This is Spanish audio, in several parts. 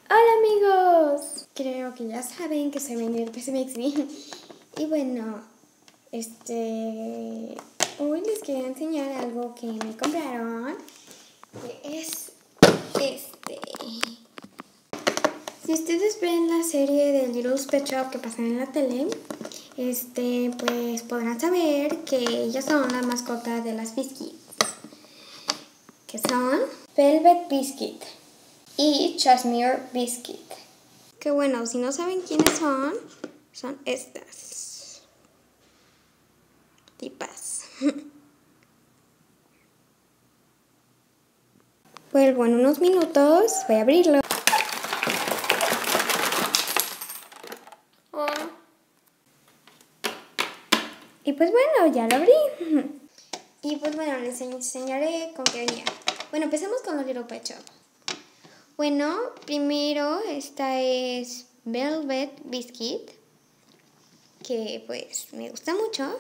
Hola amigos, creo que ya saben que soy Wendy del PCMXB. Y bueno, hoy les quería enseñar algo que me compraron, que es Si ustedes ven la serie de Little Pet Shop que pasan en la tele, pues podrán saber que ellas son las mascotas de las Biscuits, que son Velvet Biscuit y Cashmere Biscuit. Que bueno, si no saben quiénes son estas tipas. Vuelvo en unos minutos, voy a abrirlo. Y pues bueno, ya lo abrí. Y pues bueno, les enseñaré con qué venía. Bueno, empecemos con los Little Pet Shop. Bueno, primero esta es Velvet Biscuit, que pues me gusta mucho.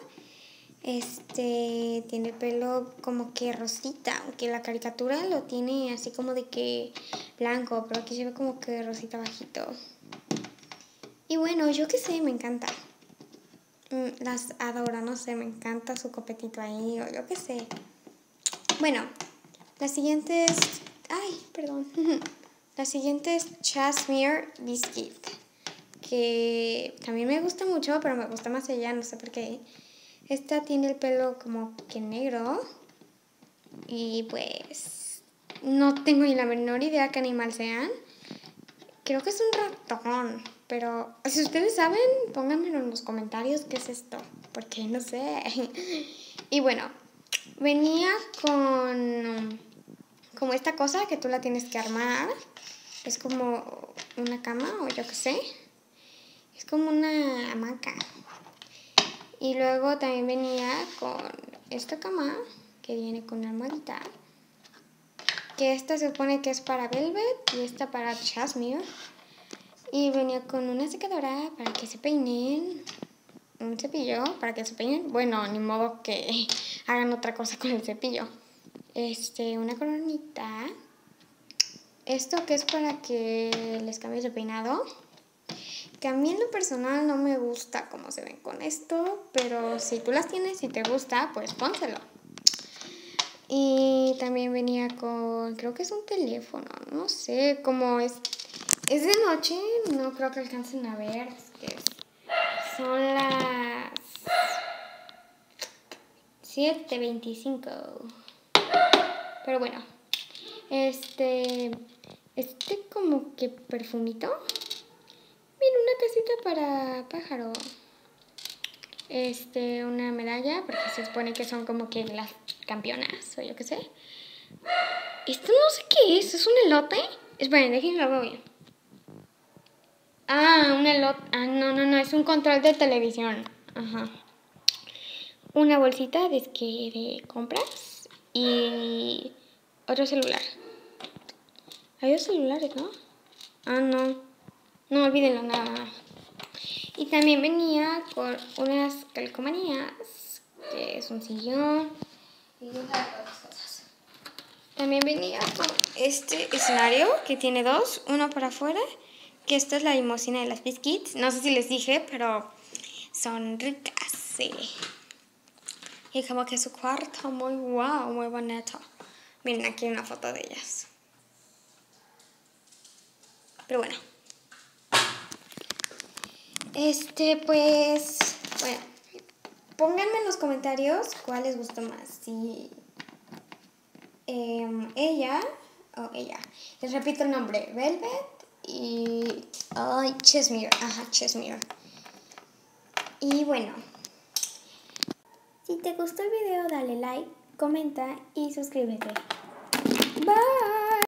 Tiene el pelo como que rosita, aunque la caricatura lo tiene así como de que blanco, pero aquí se ve como que rosita bajito. Y bueno, yo qué sé, me encanta. Las adoro, no sé, me encanta su copetito ahí, o yo qué sé. Bueno, la siguiente es... Ay, perdón. La siguiente es Cashmere Biscuit, que también me gusta mucho, pero me gusta más ella, no sé por qué. Esta tiene el pelo como que negro y pues no tengo ni la menor idea qué animal sean. Creo que es un ratón, pero si ustedes saben, pónganmelo en los comentarios qué es esto, porque no sé. Y bueno, venía con como esta cosa que tú la tienes que armar. Es como una cama o yo qué sé. Es como una hamaca. Y luego también venía con esta cama que viene con una almohadita. Que esta se supone que es para Velvet y esta para Cashmere. Y venía con una secadora para que se peinen. Un cepillo para que se peinen. Bueno, ni modo que hagan otra cosa con el cepillo. Una coronita. Esto que es para que les cambies de peinado. Que a mí en lo personal no me gusta cómo se ven con esto, pero si tú las tienes y te gusta, pues pónselo. Y también venía con, creo que es un teléfono, no sé, como es de noche, no creo que alcancen a ver, son las 7:25. Pero bueno, como que perfumito. Mira, una casita para pájaro. Una medalla, porque se supone que son como que las campeonas, o yo qué sé. Esto no sé qué es un elote. Esperen, déjenme lo veo bien. Ah, un elote. Ah, no, es un control de televisión. Ajá. Una bolsita de compras y otro celular. Hay dos celulares, ¿no? Ah, no. No, olvídenlo, nada. Y también venía con unas calcomanías, que es un sillón y otras cosas. También venía con este escenario que tiene dos, uno para afuera, que esta es la limusina de las Biscuits. No sé si les dije, pero son ricas, sí. Y como que su cuarto muy wow, muy bonito. Miren, aquí hay una foto de ellas. Pero bueno. Pues, bueno, pónganme en los comentarios cuál les gustó más, si ella o ella. Les repito el nombre, Velvet y Cashmere, Cashmere. Y bueno, si te gustó el video, dale like, comenta y suscríbete. Bye.